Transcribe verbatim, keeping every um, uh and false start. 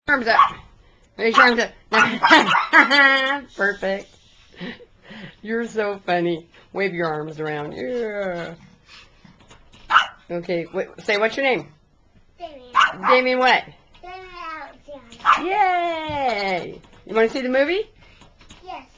Arms up. Raise your arms up. Perfect. You're so funny. Wave your arms around. Yeah. Okay, wait, say what's your name? Damien. Damien what? Damien Alexander. Yay! You want to see the movie? Yes.